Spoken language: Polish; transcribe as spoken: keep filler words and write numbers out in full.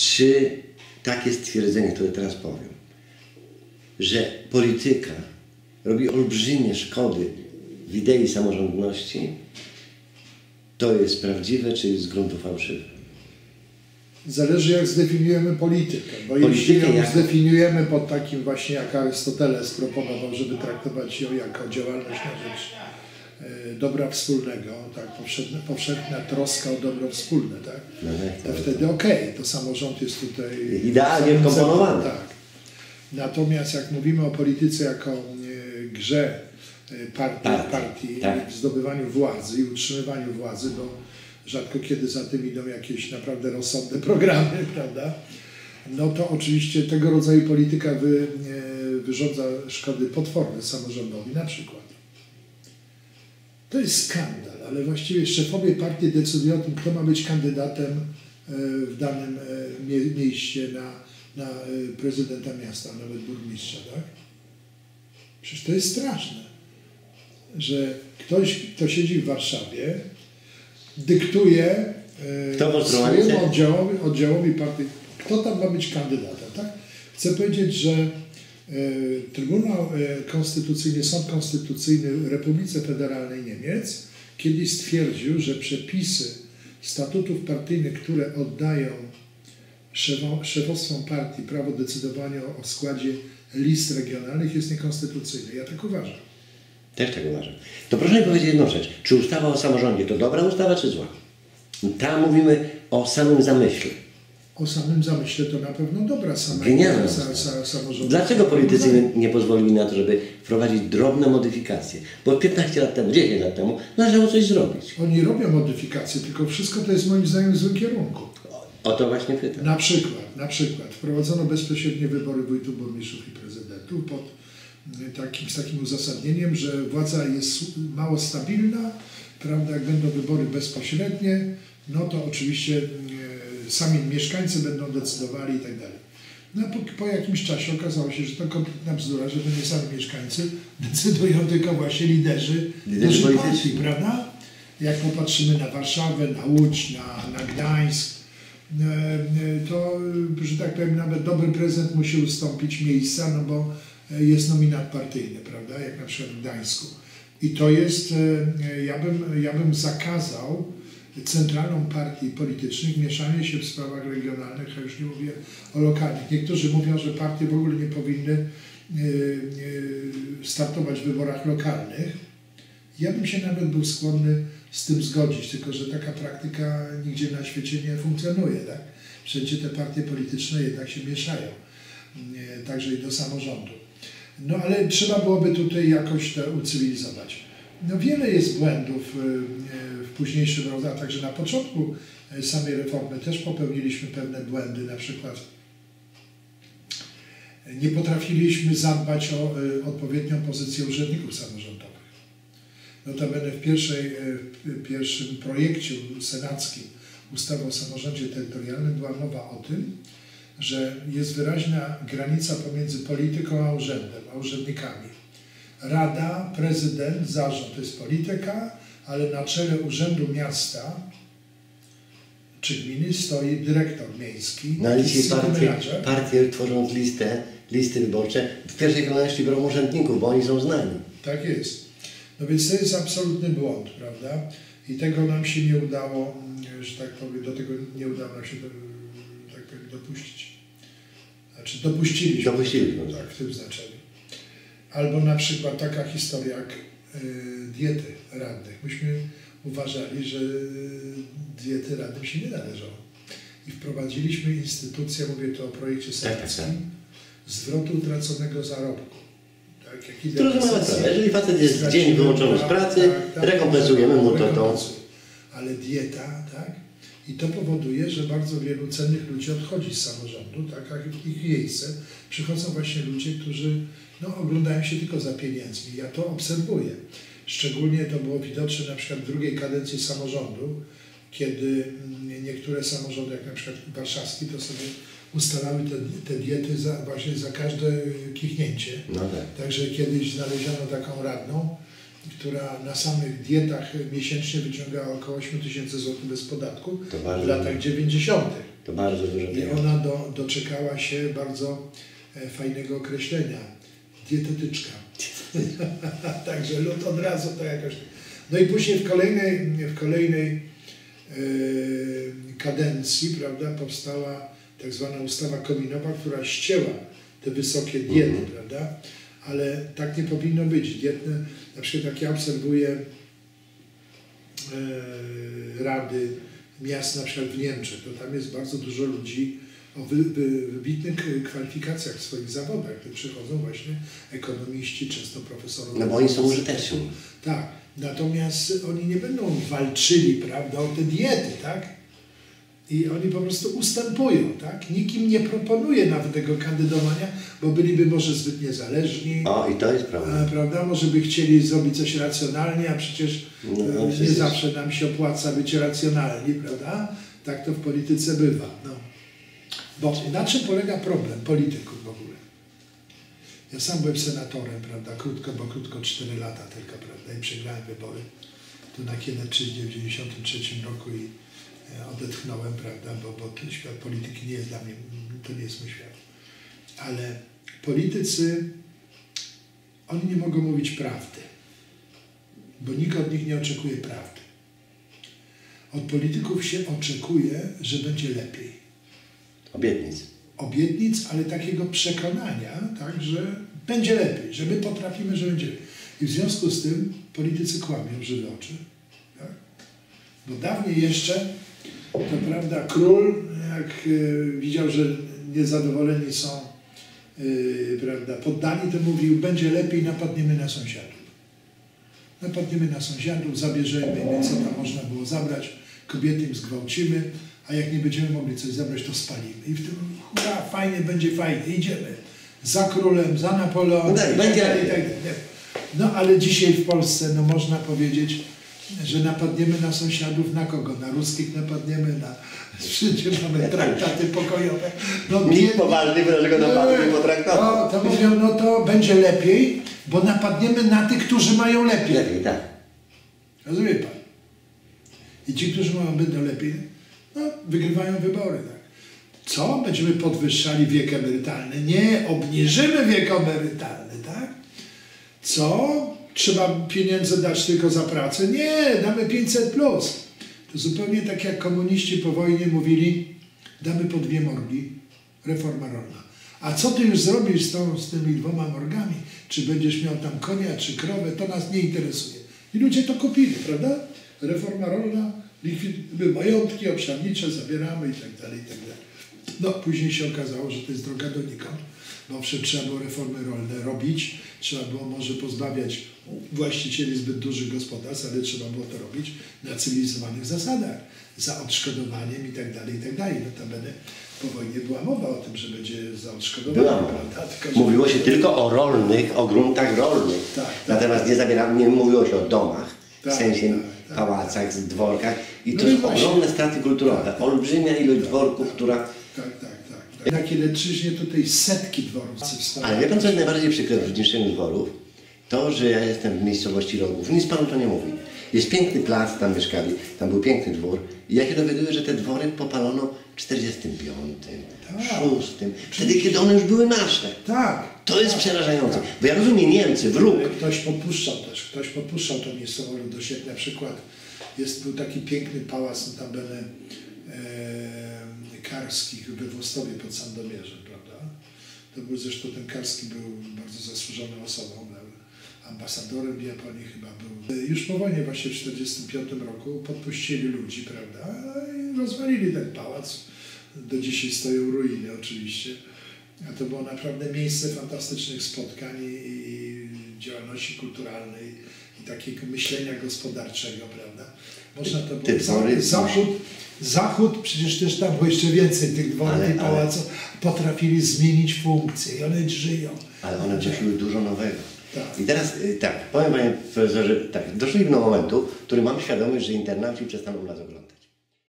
czy takie stwierdzenie, które teraz powiem, że polityka robi olbrzymie szkody w idei samorządności, to jest prawdziwe, czy jest z gruntu fałszywe? Zależy, jak zdefiniujemy politykę, bo Politykę jeśli ją jako... zdefiniujemy pod takim właśnie, jak Arystoteles proponował, żeby traktować ją jako działalność na rzecz e, dobra wspólnego, tak, powszechna, powszechna troska o dobro wspólne, tak, no tak, to tak, wtedy okej, okay, to samorząd jest tutaj idealnie wkomponowany. Tak. Natomiast jak mówimy o polityce jako e, grze partii, partii, partii tak. w zdobywaniu władzy i utrzymywaniu władzy, bo rzadko kiedy za tym idą jakieś naprawdę rozsądne programy, prawda? No to oczywiście tego rodzaju polityka wy, wyrządza szkody potworne samorządowi na przykład. To jest skandal, ale właściwie szefowie partii decydują o tym, kto ma być kandydatem w danym mie mieście na, na prezydenta miasta, nawet burmistrza, tak? Przecież to jest straszne, że ktoś, kto siedzi w Warszawie, dyktuje e, swojemu oddziałowi, oddziałowi partii, kto tam ma być kandydatem. Tak? Chcę powiedzieć, że e, Trybunał e, Konstytucyjny, Sąd Konstytucyjny w Republice Federalnej Niemiec kiedyś stwierdził, że przepisy statutów partyjnych, które oddają szefo, szefostwom partii prawo decydowania o składzie list regionalnych, jest niekonstytucyjny. Ja tak uważam. Też tak uważam. To proszę mi powiedzieć jedną rzecz. Czy ustawa o samorządzie to dobra ustawa, czy zła? Tam mówimy o samym zamyśle. O samym zamyśle to na pewno dobra sama Genialna sa, sa, samorządu. Dlaczego politycy nie pozwolili na to, żeby wprowadzić drobne modyfikacje? Bo piętnaście lat temu, dziesięć lat temu należało coś zrobić. Oni robią modyfikacje, tylko wszystko to jest moim zdaniem w złym kierunku. O to właśnie pytam. Na przykład, na przykład wprowadzono bezpośrednie wybory wójtów, burmistrzów i prezydentów pod takim, z takim uzasadnieniem, że władza jest mało stabilna, prawda, jak będą wybory bezpośrednie, no to oczywiście e, sami mieszkańcy będą decydowali i tak dalej. No po, po jakimś czasie okazało się, że to kompletna bzdura, że to nie sami mieszkańcy decydują, tylko właśnie liderzy, liderzy partii, prawda? Jak popatrzymy na Warszawę, na Łódź, na, na Gdańsk, to, że tak powiem, nawet dobry prezydent musi ustąpić miejsca, no bo jest nominat partyjny, prawda, jak na przykład w Gdańsku. I to jest, ja bym, ja bym zakazał centralom partii politycznych mieszanie się w sprawach regionalnych, a już nie mówię o lokalnych. Niektórzy mówią, że partie w ogóle nie powinny startować w wyborach lokalnych. Ja bym się nawet był skłonny z tym zgodzić, tylko że taka praktyka nigdzie na świecie nie funkcjonuje, tak? Wszędzie te partie polityczne jednak się mieszają, także i do samorządu. No ale trzeba byłoby tutaj jakoś to ucywilizować. No wiele jest błędów w późniejszym roku, a także na początku samej reformy też popełniliśmy pewne błędy, na przykład nie potrafiliśmy zadbać o odpowiednią pozycję urzędników samorządowych. Notabene w, pierwszej, w pierwszym projekcie senackim ustawy o samorządzie terytorialnym była mowa o tym, że jest wyraźna granica pomiędzy polityką a urzędem, a urzędnikami. Rada, prezydent, zarząd to jest polityka, ale na czele urzędu miasta czy gminy stoi dyrektor miejski. No ale dzisiaj partie, partie tworząc listę, listy wyborcze w pierwszej kolejności biorą urzędników, bo oni są znani. Tak jest. No więc to jest absolutny błąd, prawda? I tego nam się nie udało, że tak powiem, do tego nie udało nam się do, tak powiem, dopuścić. Znaczy dopuściliśmy, dopuściliśmy. Tak, w tym znaczeniu. Albo na przykład taka historia jak y, diety radnych. Myśmy uważali, że diety radnym się nie należą. I wprowadziliśmy instytucję, mówię tu o projekcie senackim, zwrotu utraconego zarobku. Tak, jak to jeżeli facet jest dzień wyłączony z pracy, tak, tak, rekompensujemy mu to, to. Ale dieta, tak? I to powoduje, że bardzo wielu cennych ludzi odchodzi z samorządu, tak? A w ich miejsce przychodzą właśnie ludzie, którzy no, oglądają się tylko za pieniędzmi. Ja to obserwuję. Szczególnie to było widoczne na przykład w drugiej kadencji samorządu, kiedy niektóre samorządy, jak na przykład warszawski, to sobie ustalały te, te diety za, właśnie za każde kichnięcie. No tak. Także kiedyś znaleziono taką radną, która na samych dietach miesięcznie wyciągała około osiem tysięcy złotych bez podatku w latach dziewięćdziesiątych. To bardzo dużo I pieniędzy. ona do, doczekała się bardzo e, fajnego określenia. Dietetyczka. Także lud od razu to jakoś... No i później w kolejnej, w kolejnej e, kadencji, prawda, powstała tak zwana ustawa kominowa, która ścięła te wysokie diety, mm. prawda? Ale tak nie powinno być. Dietne, na przykład jak ja obserwuję e, rady miast na przykład w Niemczech, to tam jest bardzo dużo ludzi o wy, wy, wybitnych kwalifikacjach w swoich zawodach. Tu przychodzą właśnie ekonomiści, często profesorowie. No bo oni są użyteczni. Tak, natomiast oni nie będą walczyli, prawda, o te diety, tak? I oni po prostu ustępują, tak? Nikim nie proponuje nawet tego kandydowania, bo byliby może zbyt niezależni. O, i to jest prawda. Prawda? Może by chcieli zrobić coś racjonalnie, a przecież no, no, nie przecież... zawsze nam się opłaca być racjonalni, prawda? Tak to w polityce bywa. No. Bo na czym polega problem polityków w ogóle? Ja sam byłem senatorem, prawda? Krótko, bo krótko, cztery lata tylko, prawda? I przegrałem wybory tu na Kielecczyźnie w dziewięćdziesiątym trzecim roku i odetchnąłem, prawda, bo, bo ten świat polityki nie jest dla mnie, to nie jest mój świat. Ale politycy, oni nie mogą mówić prawdy, bo nikt od nich nie oczekuje prawdy. Od polityków się oczekuje, że będzie lepiej. Obietnic. Obietnic, ale takiego przekonania, tak, że będzie lepiej, że my potrafimy, że będzie lepiej. I w związku z tym politycy kłamią w żywe oczy. Tak? Bo dawniej jeszcze to prawda, król, jak y, widział, że niezadowoleni są y, prawda, poddani, to mówił, będzie lepiej, napadniemy na sąsiadów. Napadniemy na sąsiadów, zabierzemy im, co tam można było zabrać, kobiety im zgwałcimy, a jak nie będziemy mogli coś zabrać, to spalimy. I w tym, hurra, fajnie, będzie fajnie, idziemy. Za królem, za Napoleonem, no, i tak dalej, i tak dalej. No ale dzisiaj w Polsce, no można powiedzieć, że napadniemy na sąsiadów, na kogo? Na ruskich napadniemy, na... Wszędzie mamy traktaty pokojowe. No, Nikt poważny dlaczego napadu nie potraktował. No, to mówią, no to będzie lepiej, bo napadniemy na tych, którzy mają lepiej. Lepiej, tak. Rozumie pan? I ci, którzy mają będą lepiej, no wygrywają wybory, tak. Co? Będziemy podwyższali wiek emerytalny? Nie, obniżymy wiek emerytalny, tak? Co? Trzeba pieniędzy dać tylko za pracę? Nie, damy pięćset plus. To zupełnie tak jak komuniści po wojnie mówili, damy po dwie morgi, reforma rolna. A co ty już zrobisz z, tą, z tymi dwoma morgami? Czy będziesz miał tam konia, czy krowę, to nas nie interesuje. I ludzie to kupili, prawda? Reforma rolna, likwid, majątki obszarnicze zabieramy i tak dalej, i tak dalej. No, później się okazało, że to jest droga donikąd. Bo owszem, trzeba było reformy rolne robić, trzeba było może pozbawiać właścicieli zbyt dużych gospodarstw, ale trzeba było to robić na cywilizowanych zasadach, za odszkodowaniem i tak dalej, i tak dalej. Notabene po wojnie była mowa o tym, że będzie za odszkodowanie, prawda? Tylko, że... Mówiło się tylko o rolnych, o gruntach rolnych. Tak, tak. Natomiast nie, zabiera, nie mówiło się o domach, tak, w sensie tak, tak, pałacach, tak. dworkach. I to no są ogromne straty kulturowe. Tak, tak. Olbrzymia ilość tak, dworków, tak, która... Tak, tak. Na Kielecczyźnie tutaj setki dworów powstały. Ale wie pan, co jest najbardziej przykre w zniszczeniu dworów? To, że ja jestem w miejscowości Rogów. Nic panu to nie mówi. Jest piękny plac, tam mieszkali, tam był piękny dwór. I ja się dowiaduję, że te dwory popalono w czterdziestym piątym, szóstym, wtedy, kiedy one już były nasze. Tak. To jest tak, przerażające. tak. Bo ja rozumiem Niemcy, wróg. Ktoś podpuszczał też, ktoś podpuszczał tą miejscową ludność. Jak na przykład jest, był taki piękny pałac, notabene e, Karskich we Włostowie pod Sandomierzem, prawda? To był zresztą, ten Karski był bardzo zasłużoną osobą, ambasadorem w Japonii chyba był. Już po wojnie właśnie w tysiąc dziewięćset czterdziestym piątym roku podpuścili ludzi, prawda? I rozwalili ten pałac. Do dzisiaj stoją ruiny oczywiście. A to było naprawdę miejsce fantastycznych spotkań i działalności kulturalnej i takiego myślenia gospodarczego, prawda? Można to było... Dwory, zachód, zachód, przecież też tam było jeszcze więcej tych dworów i pałaców, potrafili zmienić funkcję i one żyją. Ale one wnosiły dużo nowego. Tak. I teraz tak, powiem panie profesorze, tak, doszliśmy do momentu, w którym mam świadomość, że internauci przestaną nas oglądać.